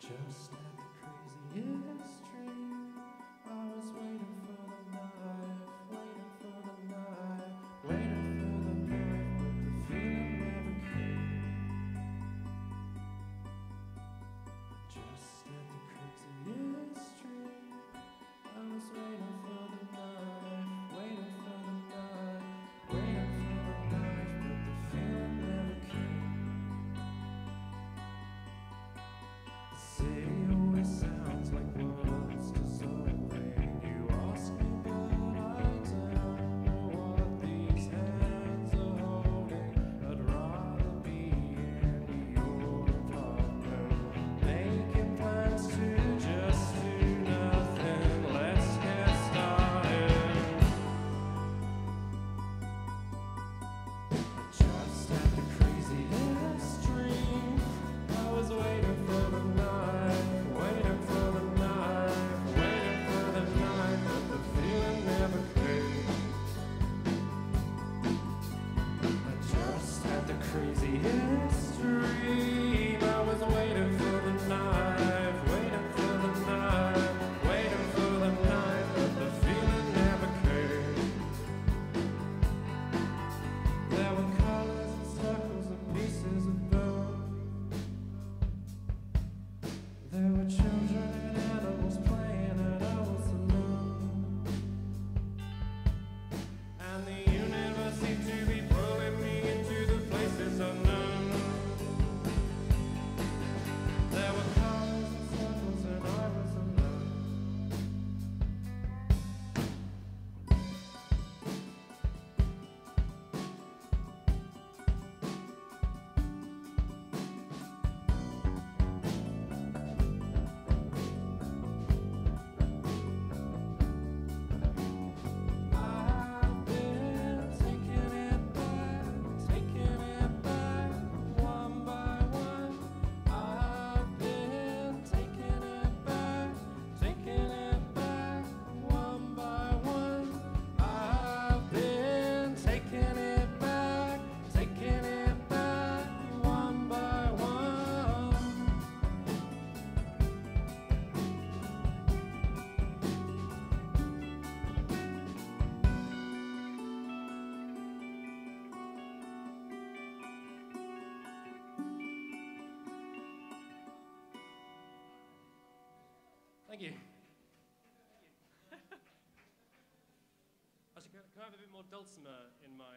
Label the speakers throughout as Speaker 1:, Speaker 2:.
Speaker 1: Just had the craziest dream. I was waiting for the knife, waiting for the knife, waiting for the knife, but the feeling never came. Just had the craziest dream. I was waiting for the knife, waiting for the knife, waiting for the knife, but the feeling never came. The city always sounds like words dissolving. You ask me, but I don't know what these hands are holding. I'd rather be in your apartment, making plans to just do nothing. Let's get started. I just had the craziest dream. I was waiting for the knife, waiting for the knife, waiting for the knife, but the feeling never came. I just had the craziest dream. I was waiting for the knife, waiting for the knife, waiting for the knife, but the feeling never came. There were colors and circles and pieces of bone. There were children and animals playing, and I was alone. And the universe seemed to be pulling me into the places unknown. There were colors and circles, and I was alone. I've been taking it back, one by one. I've been taking it back, one by one. I've been taking it back, one by one. Thank you. Actually, can I have a bit more dulcimer in my?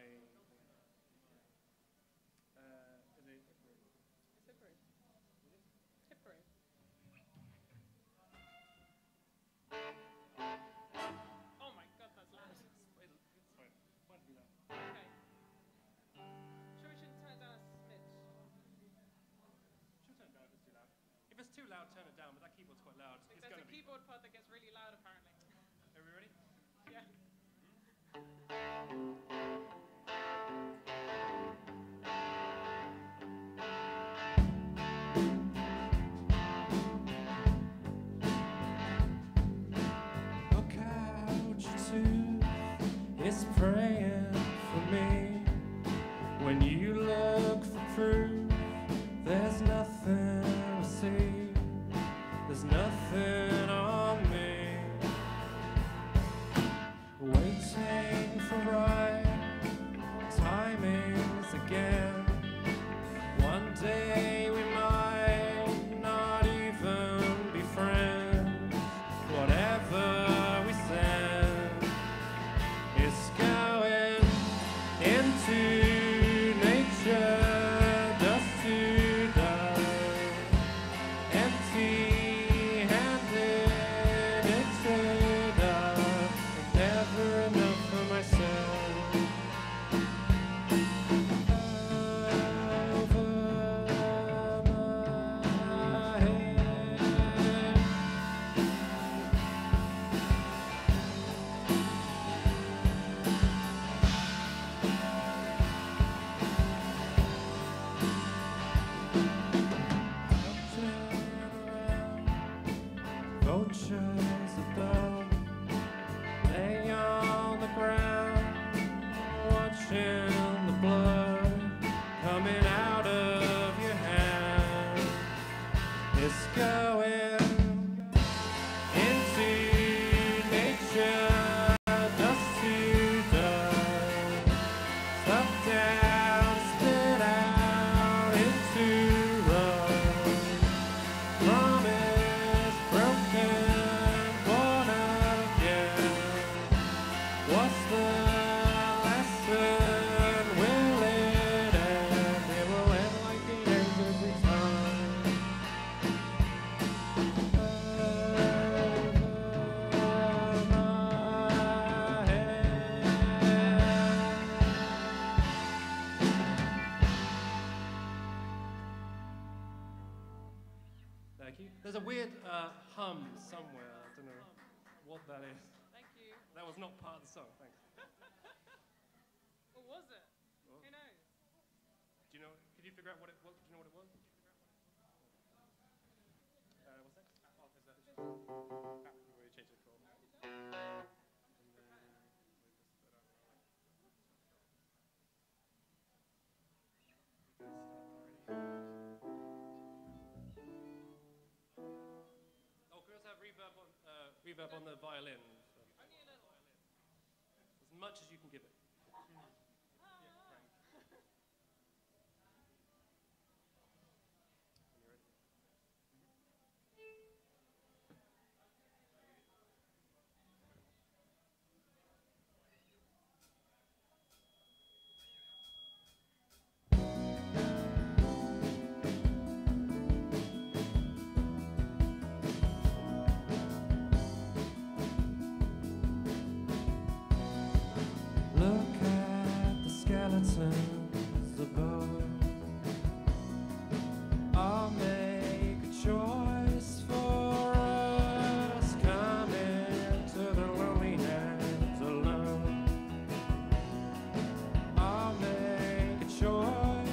Speaker 1: In the
Speaker 2: Tippery. Tippery. Oh my god, that's loud.
Speaker 1: It's fine. Fine to be loud.
Speaker 2: Okay. Sure we should turn it down a smidge?
Speaker 1: Should we turn it down if it's too loud? If it's too loud, turn it down. But that keyboard's quite loud. It's
Speaker 2: There's
Speaker 1: gonna
Speaker 2: a
Speaker 1: be.
Speaker 2: keyboard pod that gets really loud apparently.
Speaker 1: Are we ready?
Speaker 2: Yeah.
Speaker 1: A couch tooth is praying for me. When you look for proof, there's nothing to see. There's nothing on me. Waiting for right timings again. One day we might not even be friends. Whatever we send is going into nature, dust to dust, empty-handed into dust, never enough for myself. Over my head. down, spit out into the promise broken, born again. What's the lesson? Will it end? It will end like it ends every time. Over my head. Thank you. There's a weird hum somewhere. I don't know what that is.
Speaker 2: Thank you.
Speaker 1: That was not part of the song. Thanks.
Speaker 2: Or was it?
Speaker 1: What?
Speaker 2: Who knows?
Speaker 1: Do you know? Could you figure out what it was? Do you know what it was? What's that? Oh, is that? We changed it for. Oh, can we also have reverb on the violin?
Speaker 2: Only a little.
Speaker 1: As much as you can give it. Look at the skeletons above. I'll make a choice for us, coming to the loneliness alone. I'll make a choice.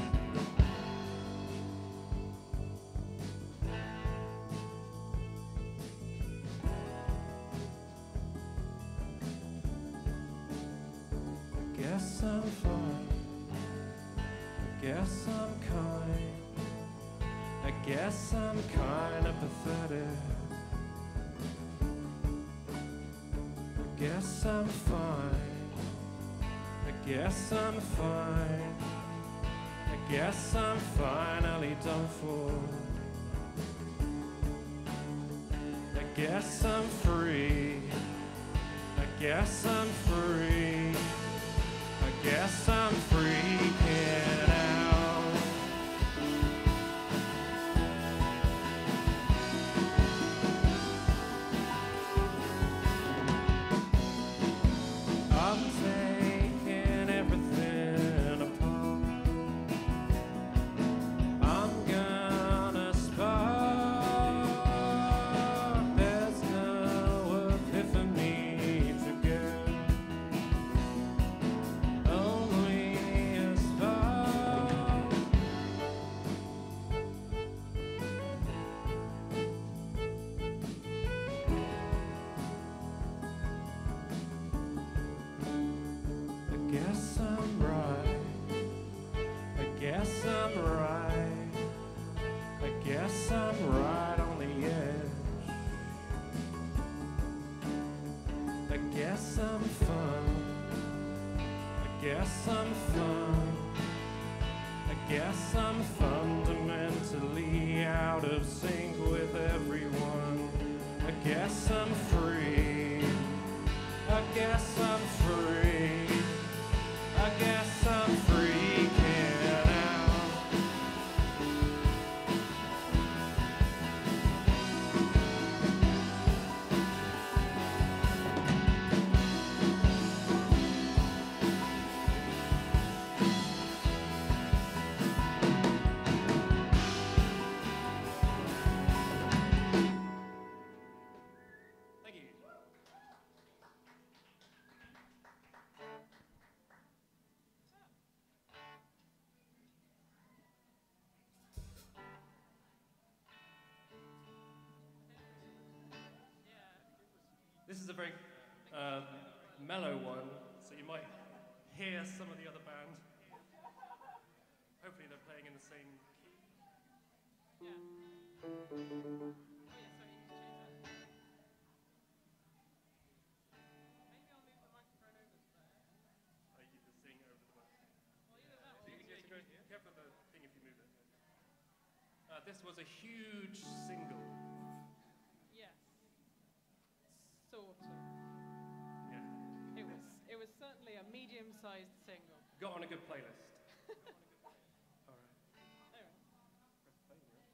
Speaker 1: I guess I'm fine. I guess I'm kind. I guess I'm kinda pathetic. I guess I'm fine. I guess I'm fine. I guess I'm finally done for. I guess I'm free. I guess I'm free. I guess I'm freaking out. I'm taking everything apart. I'm gonna spark. There's no epiphany to get. Only a spark. I guess I'm right. I guess I'm right. I guess I'm right on the edge. I guess I'm fun. I guess I'm fun. I guess I'm fundamentally out of sync with everyone. I guess I'm free. I guess I'm free. I guess I'm freaking out. Thank you. This is a very mellow one, so you might hear some of the other band. Hopefully they're playing in the same key.
Speaker 2: Yeah. Oh, yeah, sorry, you can change that. Maybe I'll move the microphone over there.
Speaker 1: You can sing over the mic. Sorry, careful the thing if you move it. This was a huge single.
Speaker 2: Yes. Sort of.
Speaker 1: Yeah.
Speaker 2: It was certainly a medium-sized single.
Speaker 1: Got on a good playlist. All right.
Speaker 2: Anyway.
Speaker 1: Press play, right?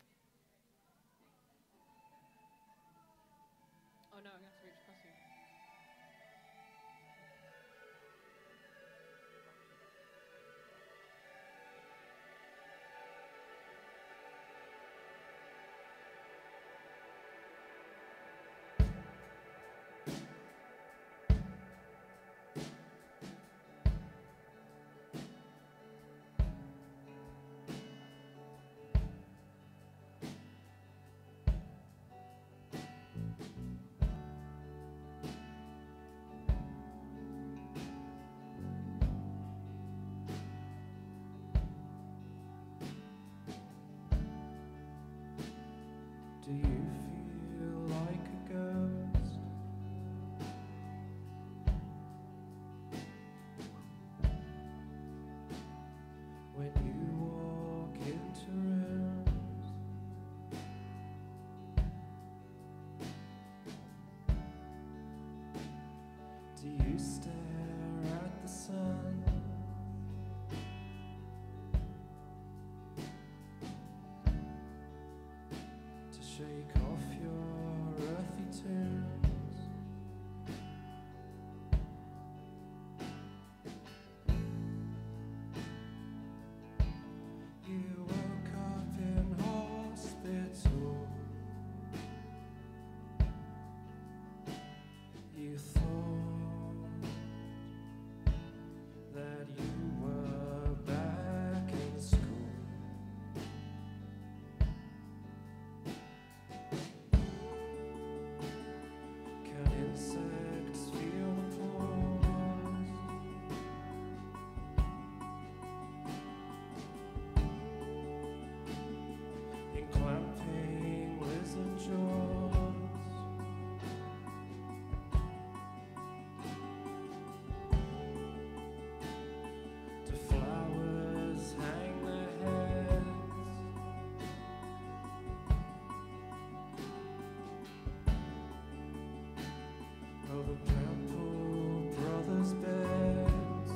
Speaker 2: Oh no, I'm gonna have to reach across you.
Speaker 1: Do you feel like a ghost? When you walk into rooms, do you stare at the sun? To shake off your earthy tunes. You woke up in hospital. You thought that you were back in school. Can insects feel the pause? In clamping lizard jaws? Do flowers hang their heads? Over trampled brothers' beds.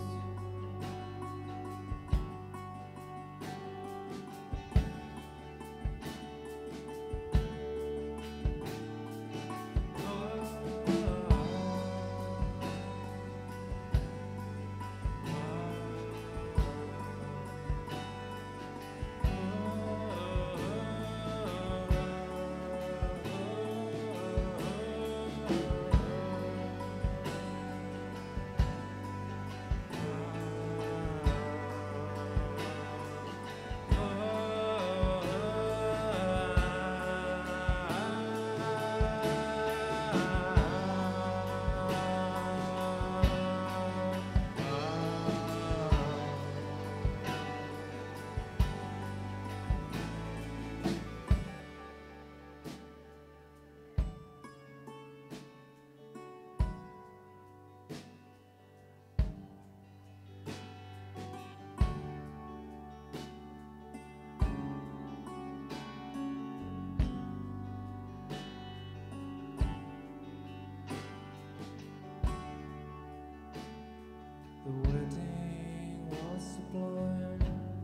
Speaker 1: The wedding was sublime.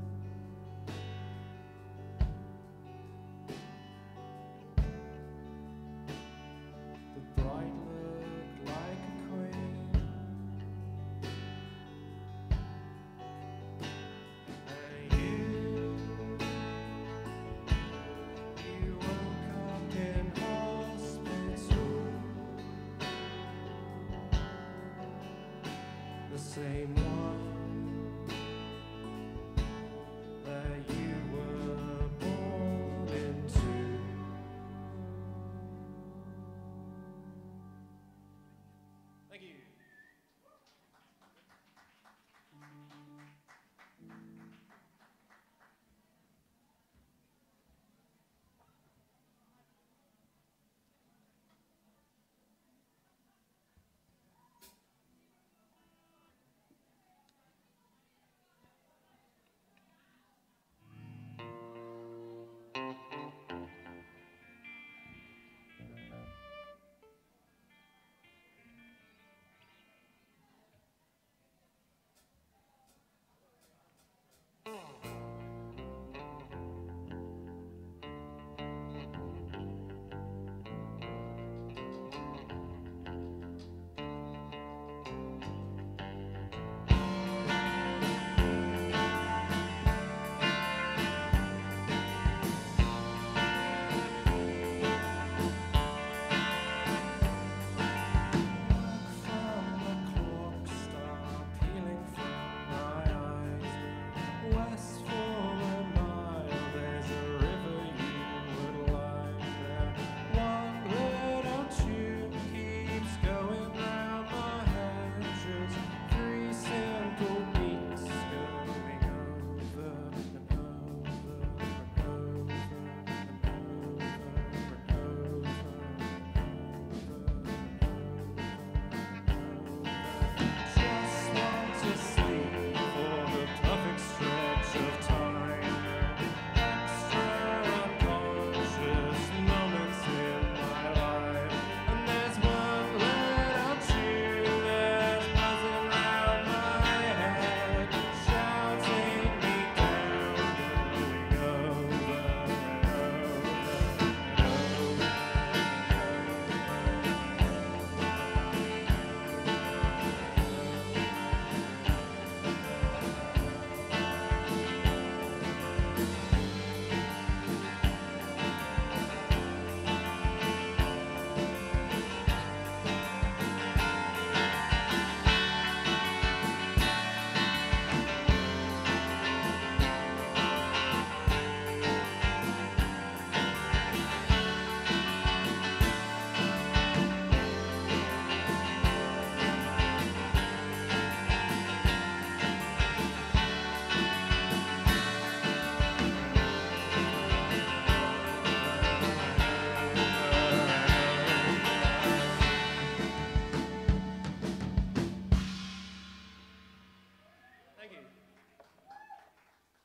Speaker 1: The bride looked like a queen. And you woke up in hospital. The same one that you were born into. Thank you.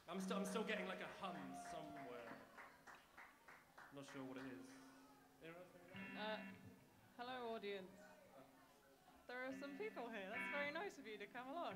Speaker 3: I'm still getting like a hum somewhere. Not sure what it is. Anyone else figure it out?
Speaker 2: Hello, audience. There are some people here. That's very nice of you to come along.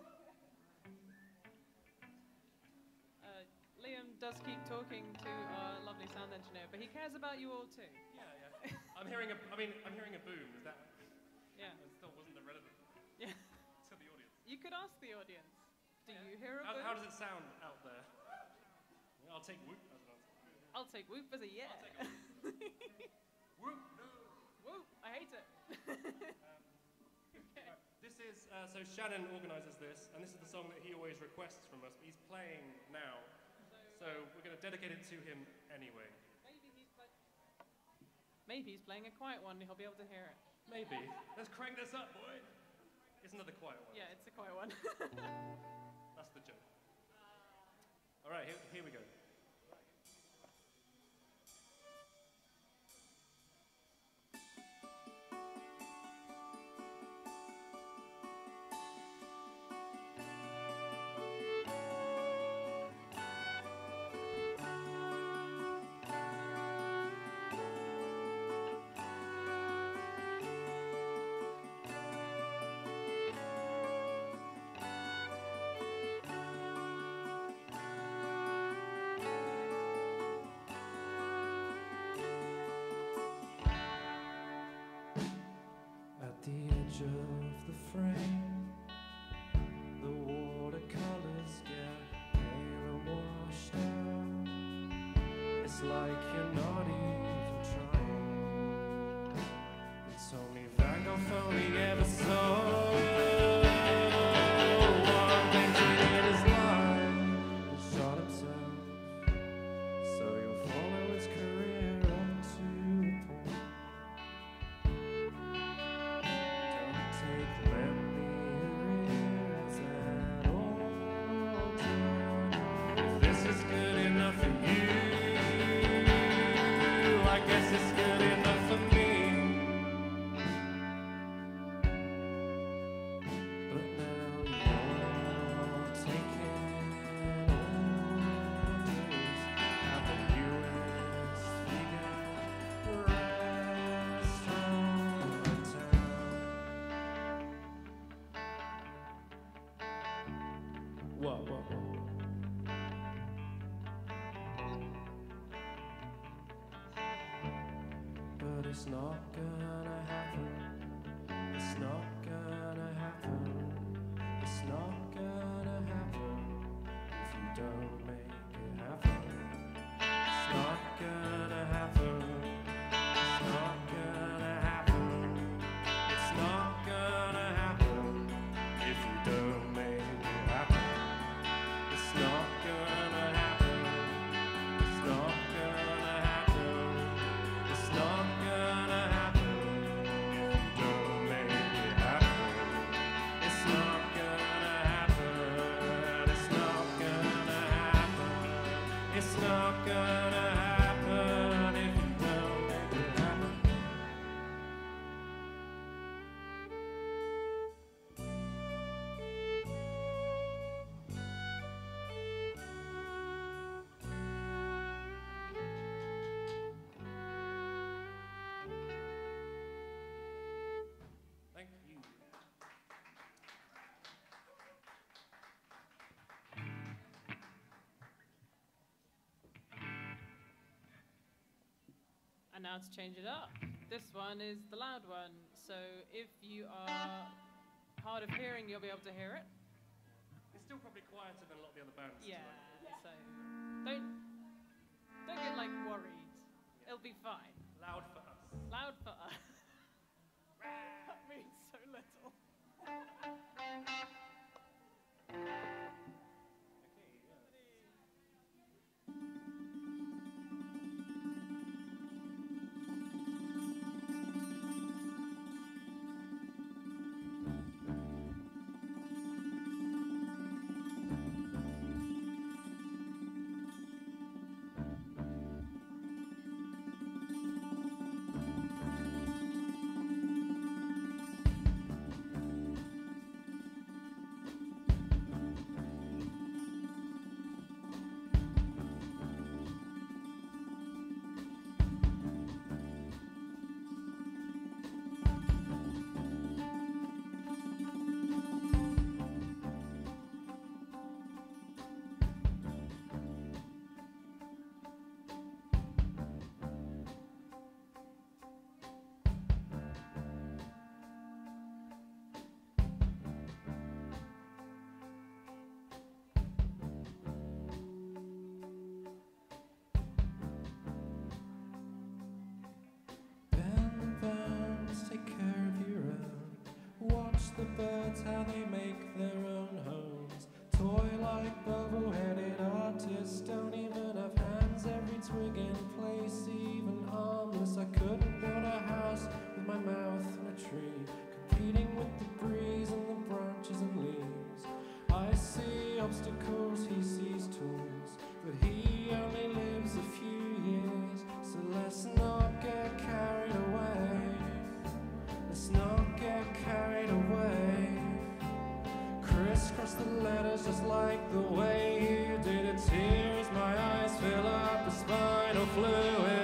Speaker 2: Liam does keep talking to our lovely sound engineer, but he cares about you all too.
Speaker 3: Yeah. I'm hearing a boom. Is that?
Speaker 2: Yeah.
Speaker 3: It still wasn't irrelevant
Speaker 2: Yeah.
Speaker 3: to the audience.
Speaker 2: You could ask the audience. Do you hear a
Speaker 3: How,
Speaker 2: boom?
Speaker 3: how does it sound out there? I'll take whoop as an answer.
Speaker 2: I'll take whoop as a yeah.
Speaker 3: I'll take a whoop. Whoop. No.
Speaker 2: Whoop, I hate it. Okay.
Speaker 3: This is so Shannon organises this, and this is the song that he always requests from us. But he's playing now, so we're going to dedicate it to him anyway.
Speaker 2: Maybe he's playing a quiet one. He'll be able to hear it.
Speaker 3: Maybe. Let's crank this up, boy. It's another quiet one.
Speaker 2: Yeah, it's a quiet one.
Speaker 3: That's the joke. All right, here we go.
Speaker 1: At the edge of the frame, the watercolors get pale and washed out. It's like you're not even trying. It's only Van Gogh only ever saw one painting in his life and shot himself. So you'll follow his career up to a point. Don't take memories at all. If this is good enough for you, I guess it's good enough for me. But now you're taking orders at the U.S. vegan restaurant town. Whoa. But it's not gonna happen. It's not gonna happen. It's not gonna happen if you don't make it happen. It's not gonna happen. It's not gonna happen. It's not gonna happen if you don't make it happen. It's not gonna happen. It's not gonna happen. It's not gonna happen if you don't make it happen. It's not gonna happen. It's not gonna happen. It's not gonna happen if you don't make it happen.
Speaker 3: Thank you.
Speaker 2: And now to change it up. This one is the loud one. So if you are hard of hearing, you'll be able to hear it.
Speaker 3: It's still probably quieter than a lot of the other bands.
Speaker 2: Yeah.
Speaker 3: tonight.
Speaker 2: So don't get like worried. It'll be fine.
Speaker 3: Loud for us.
Speaker 2: Loud for us. That means so little.
Speaker 3: Okay, yeah.
Speaker 1: birds how they make their own homes. Toy like bubble-headed artists don't even have hands. Every twig in place, even armless. I couldn't build a house with my mouth in a tree, competing with the breeze and the branches and leaves. I see obstacles, he sees tools, but he only lives a few years. So let's not get carried away. Let's not get carried away. Crisscross the letters just like the way you did it. Tears, my eyes fill up with spinal fluid.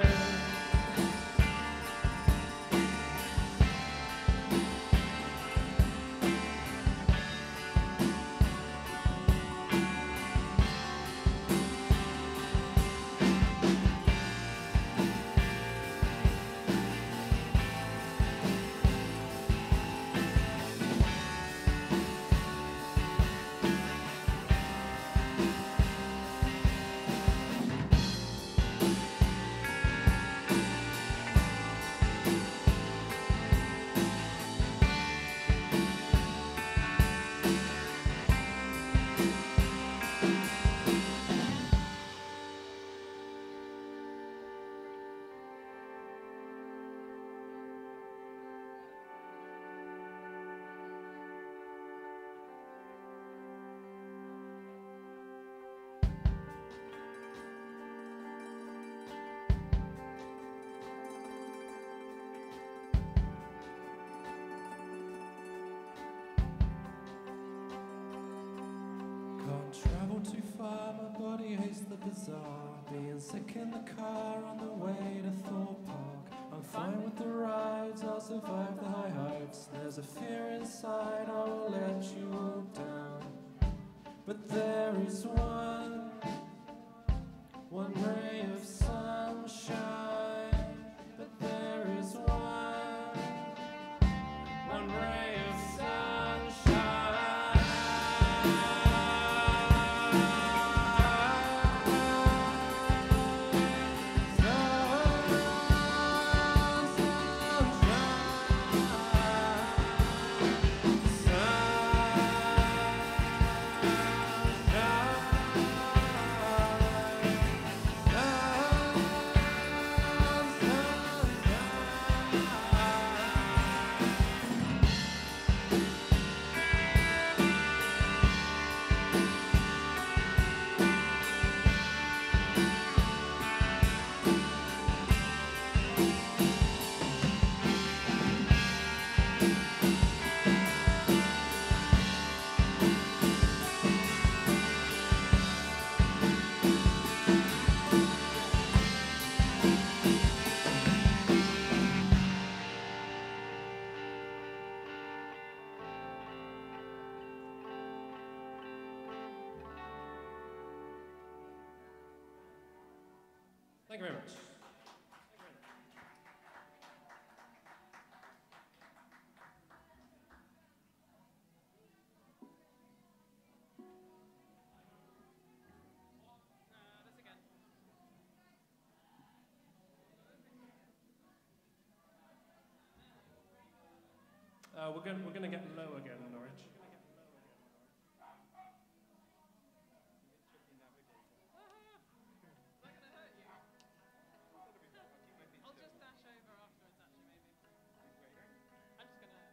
Speaker 1: Travel too far, my body hates the bazaar. Being sick in the car on the way to Thorpe Park. I'm fine with the rides, I'll survive the high heights. There's a fear inside, I will let you all down. But there is one ray of sunshine. But there is one ray of sunshine. Thank you very much.
Speaker 2: This again.
Speaker 3: We're gonna get low again, Norwich.
Speaker 2: Is that gonna hurt you? I'll just dash over afterwards, actually, maybe. I'm just gonna.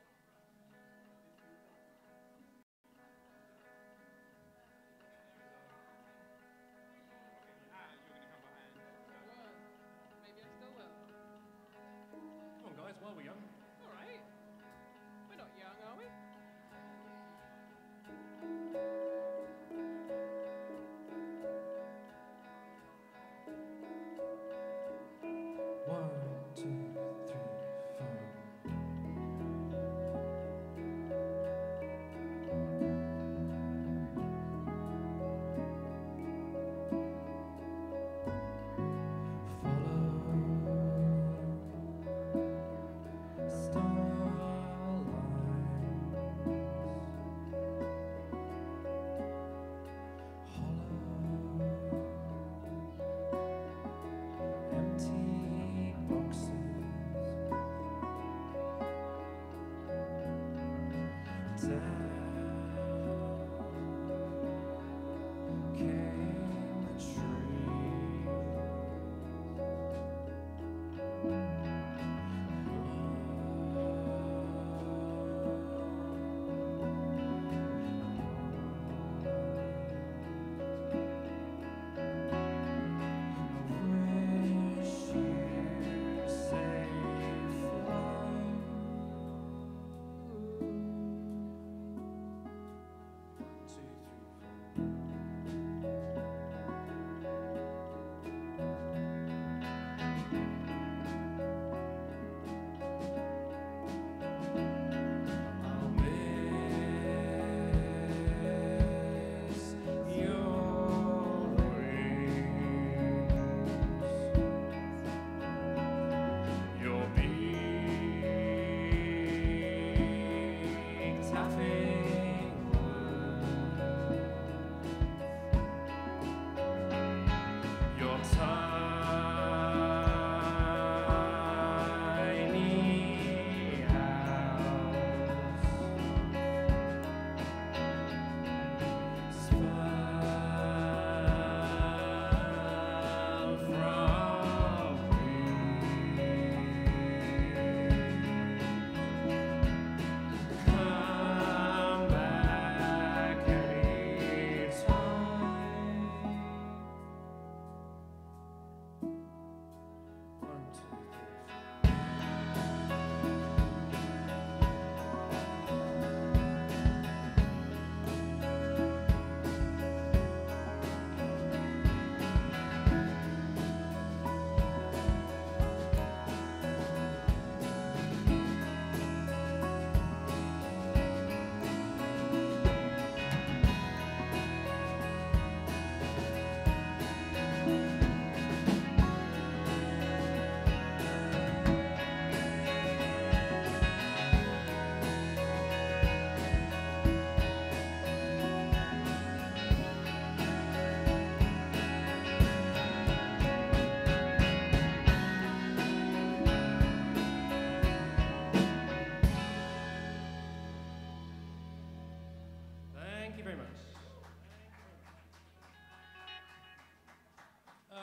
Speaker 2: Maybe I still will.
Speaker 3: Come on, guys, while we're young.
Speaker 2: All right. We're not young, are we?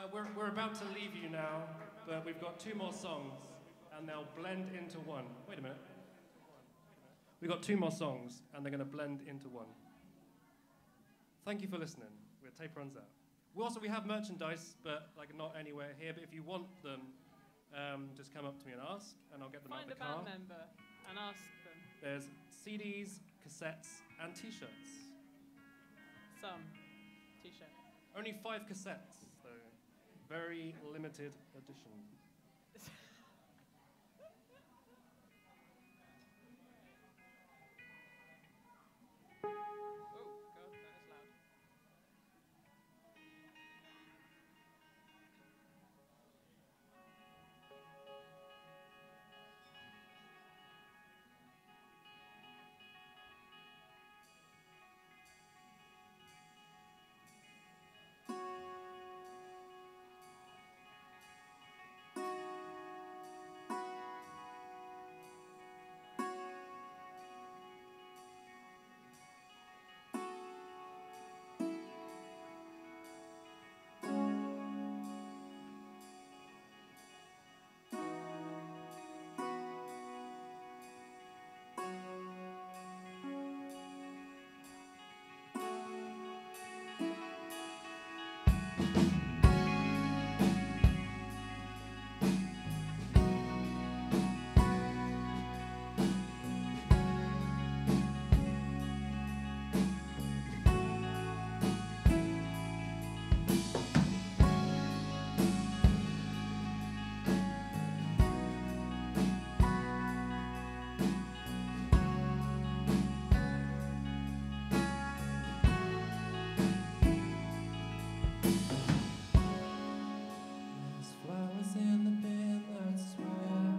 Speaker 3: We're about to leave you now, but we've got 2 more songs, and they'll blend into one. Wait a minute. We've got 2 more songs, and they're going to blend into one. Thank you for listening. We're tape runs out. We have merchandise, but like not anywhere here. But if you want them, just come up to me and ask, and I'll get them out
Speaker 2: Find
Speaker 3: of
Speaker 2: a
Speaker 3: the car.
Speaker 2: band member and ask them.
Speaker 3: There's CDs, cassettes, and T-shirts.
Speaker 2: Some t-shirt.
Speaker 3: Only 5 cassettes, though. Very limited edition.
Speaker 2: Oh, God, that is loud.
Speaker 1: There's flowers in the bin, that's where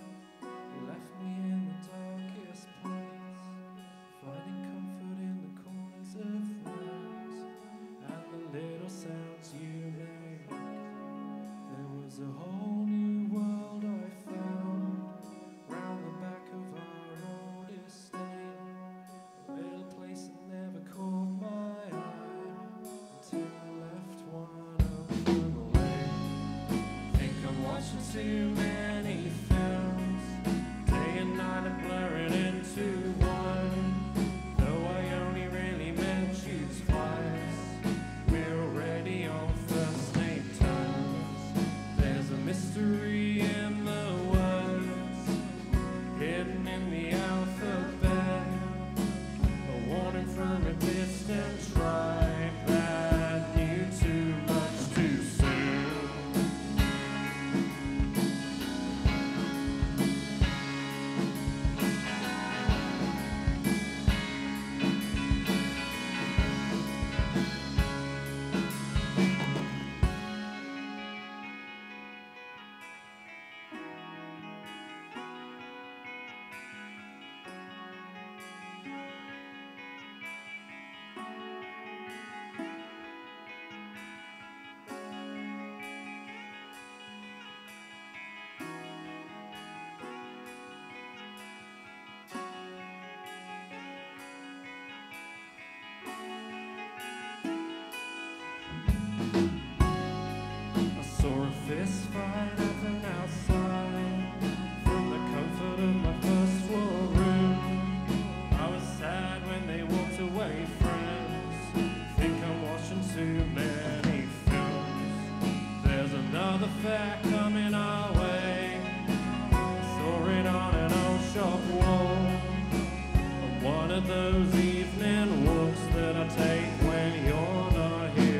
Speaker 1: you left me in the darkest place, finding comfort in the corners of rooms and the little sounds you make. There was a whole new world I found round the back of our old estate, a little place that never caught my eye until I left one of them away. Think I'm watching too many films, day and night are blurring into one. Though I only really met you twice, we're already on first name terms. There's a mystery in the words, hidden in the alphabet, a warning from a distant tribe that knew too much too soon. I saw a fist fight happen outside from the comfort of my first floor room. I was sad when they walked away, friends. Think I'm watching too many films. There's another fact coming our way. I saw it on an old shop wall, on one of those evening walks that I take when you're not here.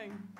Speaker 2: coming.